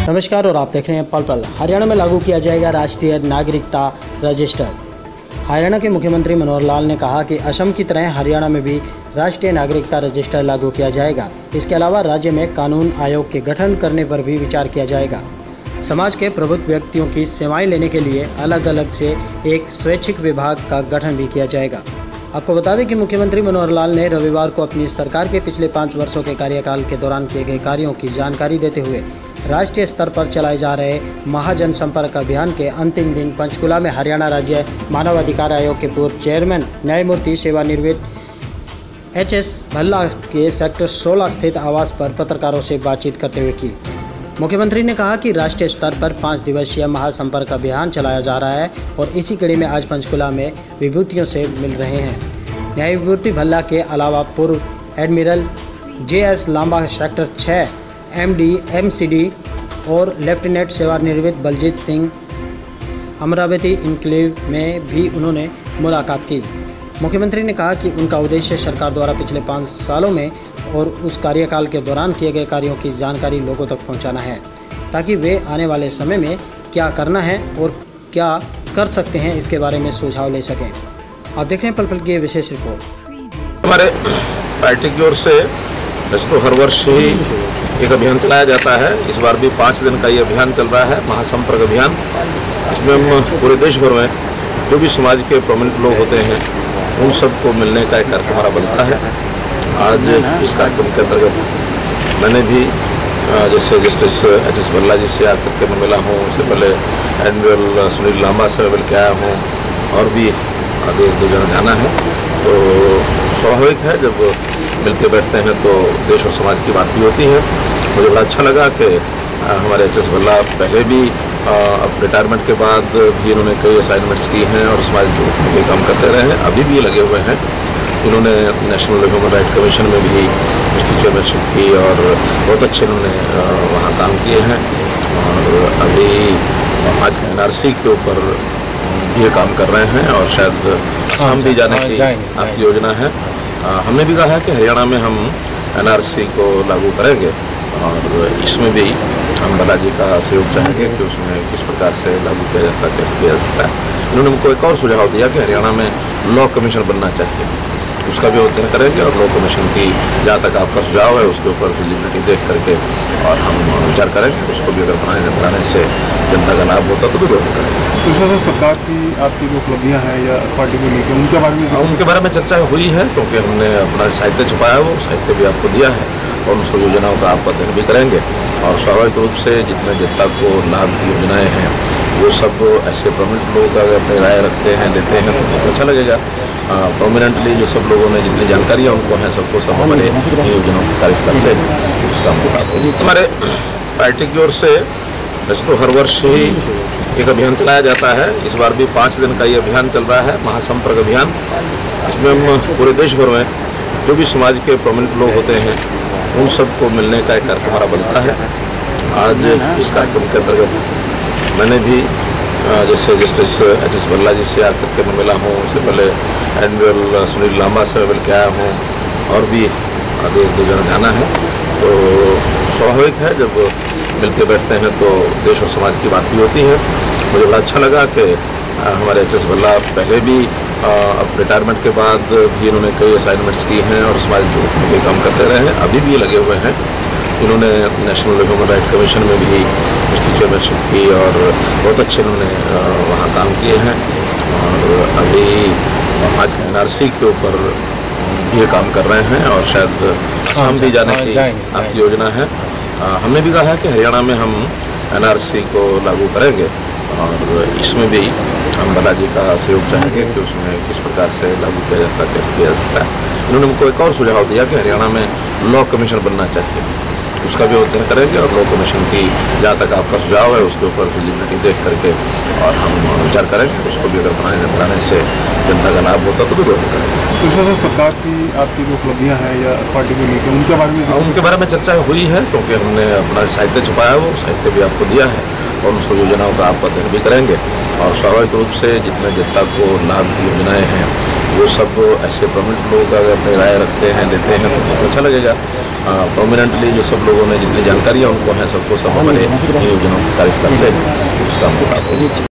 नमस्कार और आप देख रहे हैं पल पल। हरियाणा में लागू किया जाएगा राष्ट्रीय नागरिकता रजिस्टर। हरियाणा के मुख्यमंत्री मनोहर लाल ने कहा कि असम की तरह हरियाणा में भी राष्ट्रीय नागरिकता रजिस्टर लागू किया जाएगा। इसके अलावा राज्य में कानून आयोग के गठन करने पर भी विचार किया जाएगा। समाज के प्रबुद्ध व्यक्तियों की सेवाएं लेने के लिए अलग अलग से एक स्वैच्छिक विभाग का गठन भी किया जाएगा। आपको बता दें कि मुख्यमंत्री मनोहर लाल ने रविवार को अपनी सरकार के पिछले 5 वर्षों के कार्यकाल के दौरान किए गए कार्यों की जानकारी देते हुए राष्ट्रीय स्तर पर चलाए जा रहे महाजन संपर्क अभियान के अंतिम दिन पंचकुला में हरियाणा राज्य मानवाधिकार आयोग के पूर्व चेयरमैन न्यायमूर्ति सेवानिवृत्त HS भल्ला के सेक्टर 16 स्थित आवास पर पत्रकारों से बातचीत करते हुए की। मुख्यमंत्री ने कहा कि राष्ट्रीय स्तर पर 5 दिवसीय महासंपर्क अभियान चलाया जा रहा है और इसी कड़ी में आज पंचकुला में विभूतियों से मिल रहे हैं। न्यायमूर्ति भल्ला के अलावा पूर्व admiral JS Lamba sector 6 MD MCD और लेफ्टिनेंट सेवानिवृत्त बलजीत सिंह अमरावती इनक्लेव में भी उन्होंने मुलाकात की। मुख्यमंत्री ने कहा कि उनका उद्देश्य सरकार द्वारा पिछले 5 सालों में और उस कार्यकाल के दौरान किए गए कार्यों की जानकारी लोगों तक पहुंचाना है, ताकि वे आने वाले समय में क्या करना है और क्या कर सकते हैं इसके बारे में सुझाव ले सकें। आप देख रहे हैं पल पल की विशेष रिपोर्ट। हमारे पार्टी की ओर से वैसे तो हर वर्ष ही एक अभियान चलाया जाता है। इस बार भी 5 दिन का ये अभियान चल रहा है, महासंपर्क अभियान। इसमें हम पूरे देश भर में जो भी समाज के प्रमुख लोग होते हैं उन सबको मिलने का एक कार्यक्रम हमारा बनता है। आज इस कार्यक्रम के अंतर्गत मैंने भी जैसे जस्टिस HS भल्ला जी से आकर के मैं मिला हूँ, उससे पहले एडमिरल सुनील लांबा से मिल के आया हूँ और भी आगे 2 जन जाना है। तो स्वाभाविक है जब मिलके बैठते हैं तो देश और समाज की बात भी होती है। मुझे बड़ा अच्छा लगा कि हमारे HS भल्ला पहले भी अब रिटायरमेंट के बाद भी इन्होंने कई असाइनमेंट्स की हैं और समाज के काम करते रहे हैं, अभी भी लगे हुए हैं। इन्होंने नेशनल ह्यूमन राइट कमीशन में भी उसकी चेयरमैनशिप की और बहुत अच्छे इन्होंने वहाँ काम किए हैं और अभी आज NRC के ऊपर ये काम कर रहे हैं और शायद असम भी जाने की आपकी योजना है। हमने भी कहा है कि हरियाणा में हम NRC को लागू करेंगे और इसमें भी हम भल्ला जी का सहयोग चाहेंगे कि उसमें किस प्रकार से लागू किया जाता है। इन्होंने हमको एक और सुझाव दिया कि हरियाणा में लॉ कमीशन बनना चाहिए, उसका भी अध्ययन करेंगे और लॉ कमीशन की जहाँ तक आपका सुझाव है उसके ऊपर फिजिबिलिटी देख करके और हम विचार करेंगे। उसको भी अगर बनाने से जनता का लाभ होता तो जरूर करेंगे। इसमें सरकार की आपकी जो उपलब्धियाँ हैं या पार्टी को लेकर उनके बारे में चर्चा हुई है, क्योंकि हमने अपना साहित्य छुपाया है, वो साहित्य भी आपको दिया है और उन सब योजनाओं का आप अध्ययन भी करेंगे और स्वाभाविक रूप से जितने जनता को लाभ की योजनाएँ हैं वो सब ऐसे प्रमुख लोग अगर अपनी राय रखते हैं देते हैं तो अच्छा लगेगा। प्रोमिनेंटली जो सब लोगों ने जितनी जानकारियाँ उनको हैं सबको सब हमारे योजनाओं की तारीफ करते हैं। इसका हमारे पार्टी की ओर से वैसे तो हर वर्ष ही एक अभियान चलाया जाता है। इस बार भी 5 दिन का ये अभियान चल रहा है, महासंपर्क अभियान। इसमें हम पूरे देश भर में जो भी समाज के प्रमुख लोग होते हैं उन सबको मिलने का एक कार्यक्रम हमारा बनता है। आज इस कार्यक्रम के अंतर्गत मैंने भी जैसे जस्टिस HS भल्ला जी से आकर के मैं मिला हूँ, उससे पहले एडमिरल सुनील लांबा से मिल के आया हूँ और भी आगे 2 जन जाना है। तो स्वाभाविक है जब मिलके बैठते हैं तो देश और समाज की बात भी होती है। मुझे बड़ा अच्छा लगा कि हमारे HS भल्ला पहले भी अब रिटायरमेंट के बाद भी इन्होंने कई असाइनमेंट्स की हैं और समाज के काम करते रहे हैं, अभी भी लगे हुए हैं। इन्होंने नेशनल ह्यूमन राइट कमीशन में भी उसकी चेयरमैनशिप की और बहुत अच्छे इन्होंने वहाँ काम किए हैं और अभी आज NRC के ऊपर ये काम कर रहे हैं और शायद असम भी जाने की आपकी योजना है। हमने भी कहा है कि हरियाणा में हम NRC को लागू करेंगे और इसमें भी हम भल्ला जी का सहयोग चाहेंगे कि उसमें किस प्रकार से लागू किया जाता है। इन्होंने हमको एक और सुझाव दिया कि हरियाणा में लॉ कमीशन बनना चाहिए, उसका भी अध्ययन करेंगे और लॉ कमीशन की जहाँ तक आपका सुझाव है उसके ऊपर फिजिबिलिटी देख करके और हम विचार करेंगे। उसको भी अगर बनाने से जनता का लाभ होता तो जरूर करेंगे। इसमें सरकार की आपकी जो उपलब्धियाँ हैं या पार्टी को लेकर उनके बारे में चर्चा हुई है, क्योंकि हमने अपना साहित्य छुपाया है, वो साहित्य भी आपको दिया है और उन सब योजनाओं का आप अध्ययन भी करेंगे और स्वाभाविक रूप से जितने जनता को लाभ की योजनाएँ हैं वो सब ऐसे प्रोमिनेंट लोग अगर अपनी राय रखते हैं, लेते हैं तो अच्छा लगेगा। प्रोमिनेंटली जो सब लोगों ने जितनी जानकारियाँ उनको हैं, सबको सब हमारे योजनाओं की तारीफ करते हैं, इसका हम